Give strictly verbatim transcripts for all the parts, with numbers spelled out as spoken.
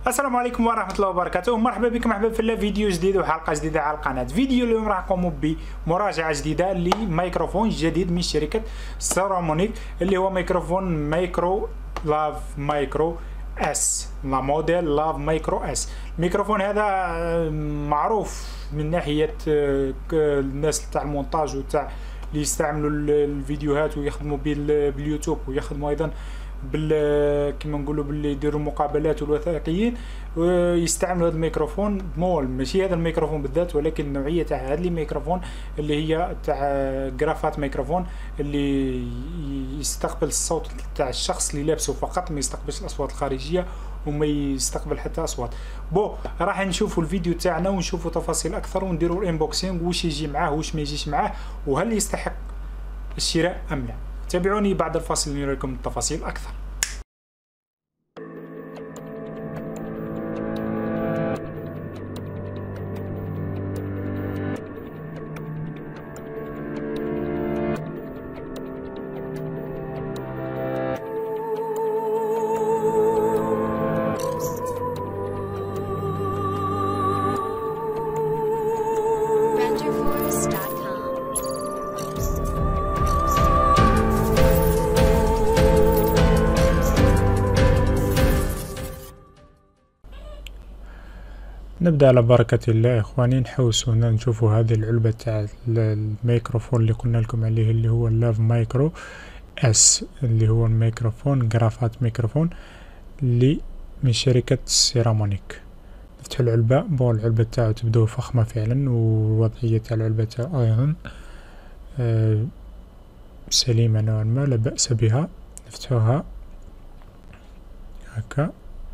السلام عليكم ورحمة الله وبركاته. مرحبا بكم احباب في فيديو جديد وحلقة جديدة على القناة. فيديو اليوم راح نقوم بمراجعة جديدة لميكروفون جديد من شركة سيرامونيك اللي هو ميكروفون مايكرو لاف مايكرو اس، لا موديل لاف مايكرو اس. الميكروفون هذا معروف من ناحية الناس تاع المونتاج وتاع اللي يستعملوا الفيديوهات ويخدموا باليوتيوب ويخدموا ايضا بال كما نقولوا باللي يديروا مقابلات والوثائقيين ويستعملوا هذا الميكروفون. مول ماشي هذا الميكروفون بالذات، ولكن النوعيه تاع هذا الميكروفون اللي هي تاع جرافات ميكروفون اللي يستقبل الصوت تاع الشخص اللي لابسه فقط، ما يستقبلش الاصوات الخارجيه وما يستقبل حتى اصوات. بو راح نشوفوا الفيديو تاعنا ونشوفوا تفاصيل اكثر ونديروا الانبوكسينغ واش يجي معاه واش ما يجيش معاه وهل يستحق الشراء ام لا. تابعوني بعد الفاصل نوريكم التفاصيل اكثر. نبدأ على بركة الله اخواني. نحوسوا هنا نشوفوا هذه العلبة تاع الميكروفون اللي قلنا لكم عليه اللي هو اللاف مايكرو اس، اللي هو الميكروفون جرافات ميكروفون اللي من شركة سيرامونيك. نفتحوا العلبة. بون العلبة تاعو تبدو فخمة فعلا، والوضعية تاع العلبة تاعو ايضا أه سليمة نوعا ما، لا بأس بها. نفتحوها هكا.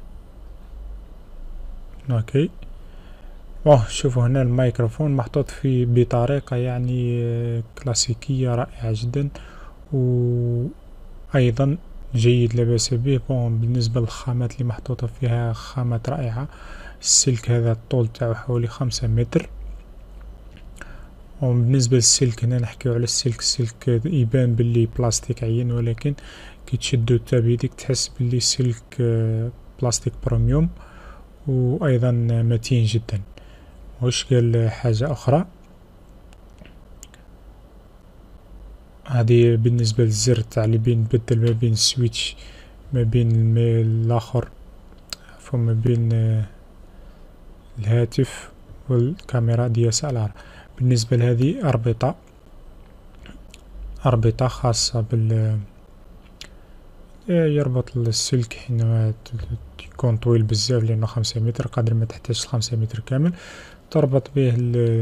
اوكي. اوه شوفوا هنا الميكروفون محطوط فيه بطريقة يعني كلاسيكية رائعة جدا، وايضا جيد لا بأس به. بون بالنسبة للخامات اللي محطوطة فيها خامات رائعة. السلك هذا الطول تاعو حوالي خمسة متر، وبالنسبة للسلك هنا نحكيو على السلك. السلك يبان باللي بلاستيك عين، ولكن كي تشدو تا بيديك تحس باللي سلك بلاستيك بروميوم وايضا متين جدا. واش قال حاجة اخرى، هذه بالنسبة للزر تاع اللي بين نبدل ما بين السويتش ما بين الاخر عفوا ما بين الهاتف والكاميرا دي اس ال ار. بالنسبة لهذه اربطة اربطة خاصة بال يربط السلك حينما يكون طويل بزاف، لانه خمسة متر قدر ما تحتاج خمسة متر كامل تربط به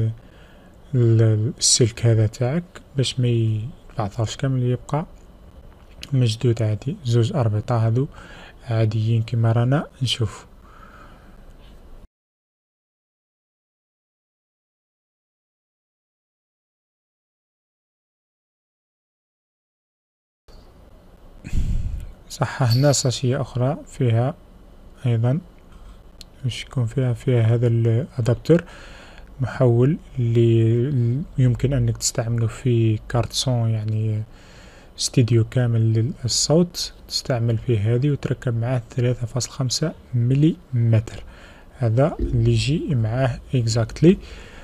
السلك هذا تاعك باش ما يتبعثرش كامل، يبقى مشدود عادي. زوج اربطة هذو عاديين كما رانا نشوف. صح هنا ساشية اخرى فيها ايضا واش يكون فيها فيها هذا الادابتر محول اللي يمكن انك تستعمله في كارت صون، يعني استديو كامل للصوت تستعمل فيه هذه وتركب معاه ثلاثة فاصلة خمسة ملي متر. هذا اللي يجي معاه اكزاكتلي.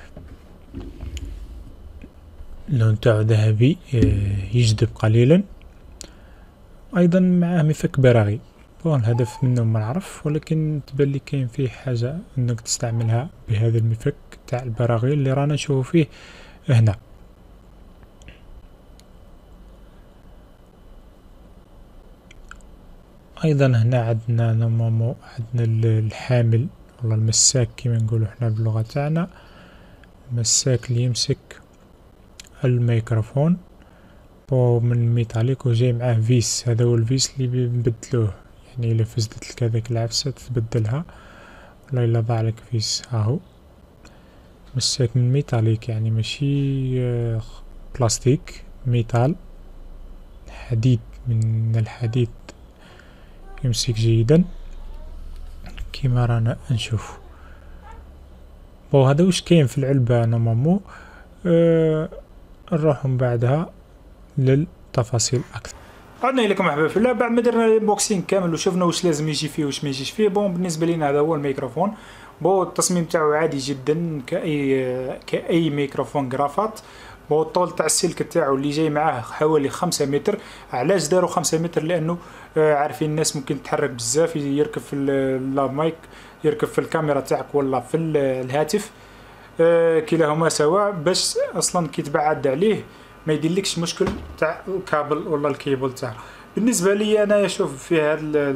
اللون تاعو ذهبي يجذب قليلا، ايضا معاه مفك براغي. بون الهدف منه ما نعرف، ولكن تبان لي كاين فيه حاجه انك تستعملها بهذا المفك تاع البراغي اللي رانا نشوفو فيه هنا. ايضا هنا عندنا نورمالمون عندنا الحامل ولا المساك كما نقولوا احنا باللغه تاعنا، المساك اللي يمسك الميكروفون بو من ميتاليك وجاي معاه فيس. هذا هو الفيس اللي نبدلوه، يعني الا فسدت لك هذاك العفسة تبدلها، ولا الا ضاع لك فيس هاهو. مساك من ميتاليك يعني ماشي بلاستيك، ميتال حديد، من الحديد يمسك جيدا كما رانا نشوف. بو هذا واش كاين في العلبة نورمالمون. أه نروحو من بعدها للتفاصيل اكثر. عدنا لكم مرحبا في الله. بعد ما درنا الانبوكسينغ كامل وشفنا واش لازم يجي فيه واش ما يجيش فيه، بون بالنسبه لينا هذا هو الميكروفون. بون التصميم تاعو عادي جدا كاي كاي ميكروفون غرافات. بون الطول تاع السلك تاعو اللي جاي معاه حوالي خمسة متر. علاش داروا خمسة متر؟ لانه عارفين الناس ممكن تتحرك بزاف، يركب في اللاف مايك، يركب في الكاميرا تاعك ولا في الهاتف، كلاهما سواء، باش اصلا كي تبعد عليه ما يديرلكش مشكل تاع الكابل ولا الكيبل تاعه. بالنسبه لي انا اشوف في هذا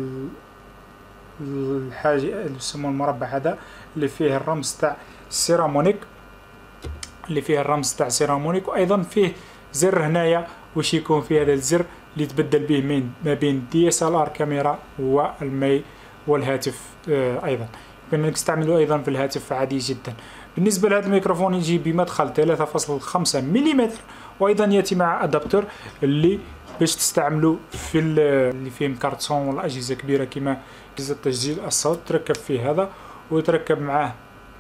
الحاجه اللي يسموه المربع هذا اللي فيه الرمز تاع سيرامونيك، اللي فيه الرمز تاع سيرامونيك، وايضا فيه زر هنايا واش يكون فيه هذا الزر اللي تبدل به من ما بين دي اس ال ار كاميرا والماي والهاتف. آه ايضا يمكن تستعملوا ايضا في الهاتف عادي جدا. بالنسبه لهذا الميكروفون يجي بمدخل ثلاثة فاصلة خمسة ملم، وايضا ياتي مع ادابتور اللي باش تستعملوا في اللي فيه كارتون ولا اجهزه كبيره كما اجهزه تسجيل الصوت، تركب فيه هذا ويتركب معاه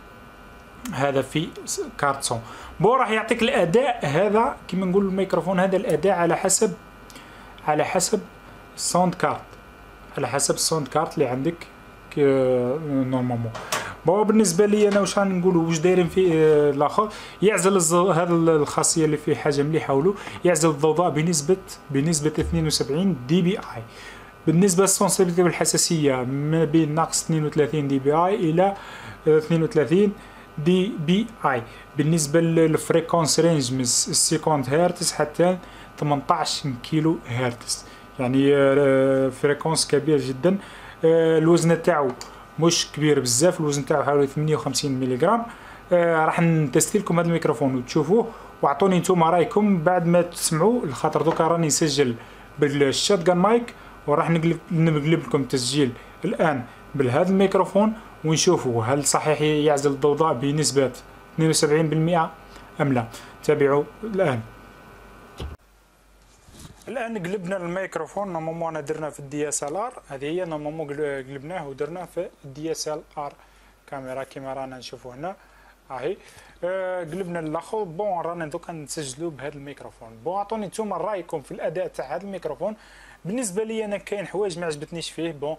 هذا في كارتون. بو راح يعطيك الاداء هذا كما نقول الميكروفون هذا الاداء على حسب على حسب الساوند كارت، على حسب الساوند كارت اللي عندك نورمالمون. بون بالنسبه لي انا واش غنقولوا واش دايرين فيه الاخر، يعزل هذا الخاصيه اللي فيه حاجه مليحه ولو يعزل الضوضاء بنسبه بنسبه اثنين وسبعين دي بي اي. بالنسبه للسونسيبيليتي والحساسيه ما بين ناقص اثنين وثلاثين دي بي اي الى اثنين وثلاثين دي بي اي. بالنسبه للفريكونس رينج من خمسين هرتز حتى ثمنطاش كيلو هرتز، يعني فريكونس كبير جدا. الوزن تاعو مش كبير بزاف، الوزن تاعو حوالي ثمانية وخمسين ملغ. آه راح نتستي لكم هذا الميكروفون وتشوفوه واعطوني نتوما رايكم بعد ما تسمعوا، الخاطر دوكا راني نسجل بالشوتغان مايك وراح نقلب نقلب لكم التسجيل الان بهذا الميكروفون ونشوفوا هل صحيح يعزل الضوضاء بنسبه اثنين وسبعين بالمئة ام لا. تابعوا الان. الان قلبنا الميكروفون، نورمالمون درنا في الدي اس ال ار، هذه هي نورمالمون قلبناه ودرناه في الدي اس ال ار كاميرا كيما رانا نشوفوا هنا اهي. أه قلبنا الاخر. بون رانا دوكا نسجلوا بهذا الميكروفون. بون عطوني نتوما رايكم في الاداء تاع هذا الميكروفون. بالنسبه لي انا كاين حوايج ما عجبتنيش فيه. بون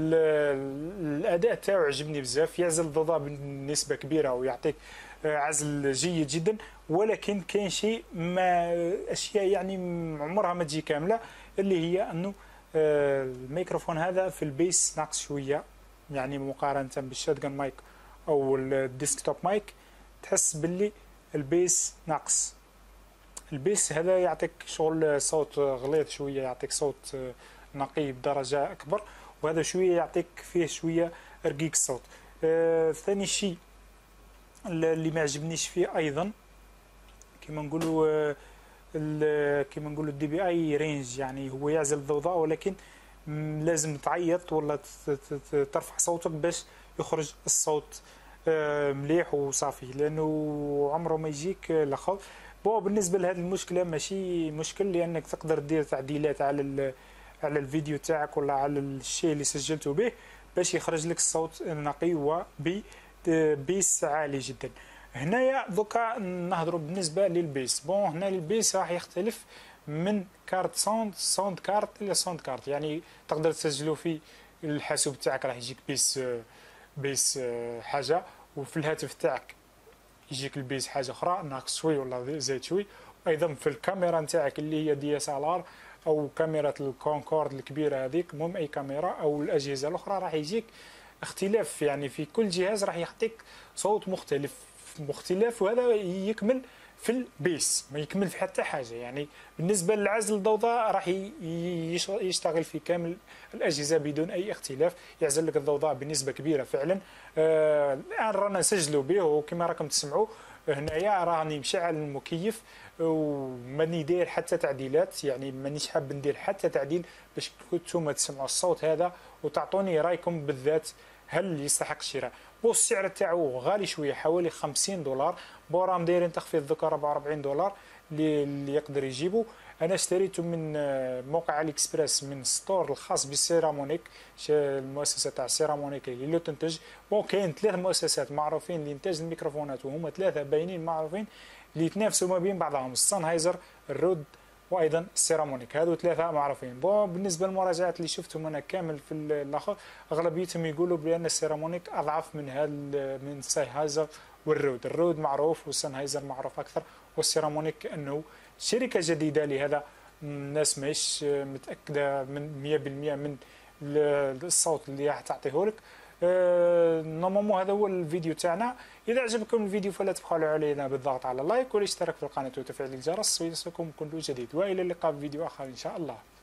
الاداء تاعو عجبني بزاف، يعزل الضوضاء بنسبه كبيره ويعطيك عزل جيد جدا، ولكن كاين شيء ما اشياء يعني عمرها ما تجي كامله، اللي هي انه الميكروفون هذا في البيس ناقص شويه، يعني مقارنه بالشوتغان مايك او الديسكتوب مايك تحس باللي البيس ناقص. البيس هذا يعطيك شغل صوت غليظ شويه، يعطيك صوت نقي بدرجه اكبر، وهذا شويه يعطيك فيه شويه رقيق الصوت. آه ثاني شيء اللي ما عجبنيش فيه ايضا كما نقولوا كما نقولوا الدي بي اي رينج، يعني هو يعزل الضوضاء ولكن لازم تعيط ولا ترفع صوتك باش يخرج الصوت مليح وصافي، لانه عمره ما يجيك الاخر. بو بالنسبه لهذه المشكله ماشي مشكل، لانك تقدر دير تعديلات على على الفيديو تاعك ولا على الشيء اللي سجلته به باش يخرج لك الصوت نقي وب بيس عالي جدا. هنايا دوكا نهضروا بالنسبه للبيس. بون هنا البيس راح يختلف من كارت ساوند ساوند كارت الى ساوند كارت، يعني تقدر تسجلوا في الحاسوب تاعك راح يجيك بيس بيس حاجه، وفي الهاتف تاعك يجيك البيس حاجه اخرى ناقص شوي ولا زايد شوي. ايضا في الكاميرا نتاعك اللي هي دي اس ال ار او كاميرا الكونكورد الكبيره هذيك، المهم اي كاميرا او الاجهزه الاخرى راح يجيك اختلاف، يعني في كل جهاز راح يعطيك صوت مختلف مختلف وهذا يكمل في البيس، ما يكمل في حتى حاجه. يعني بالنسبه للعزل الضوضاء راح يشتغل في كامل الاجهزه بدون اي اختلاف، يعزل لك الضوضاء بنسبه كبيره فعلا. آه الان رانا نسجلوا به وكما راكم تسمعوا هنايا راني مشعل المكيف وماني داير حتى تعديلات، يعني مانيش حاب ندير حتى تعديل باش نتوما تسمعوا الصوت هذا وتعطوني رايكم بالذات هل يستحق الشراء. بو السعر تاعو غالي شويه حوالي خمسين دولار، بو راهم دايرين تخفيض ذكر أربعة وأربعين دولار اللي يقدر يجيبو. انا اشتريته من موقع علي اكسبريس من ستور الخاص بسيرامونيك، المؤسسه تاع سيرامونيك اللي تنتج. بون كاين ثلاث مؤسسات معروفين لانتاج الميكروفونات، وهما ثلاثه باينين معروفين اللي يتنافسوا ما بين بعضهم، السانهايزر، الرود وايضا السيرامونيك. هذو ثلاثه معروفين. بون بالنسبه للمراجعات اللي شفتهم انا كامل في الاخر اغلبيتهم يقولوا بان السيرامونيك اضعف من هذا من ساينهايزر والرود. الرود معروف والساينهايزر معروف اكثر، والسيرامونيك كانه شركه جديده، لهذا الناس ماهيش متاكده من مية بالمية من الصوت اللي راح تعطيه لك. أه نورمالمون هذا هو الفيديو تاعنا. اذا عجبكم الفيديو فلا تبخلوا علينا بالضغط على لايك والاشتراك في القناه وتفعيل الجرس ليصلكم كل جديد، والى اللقاء في فيديو اخر ان شاء الله.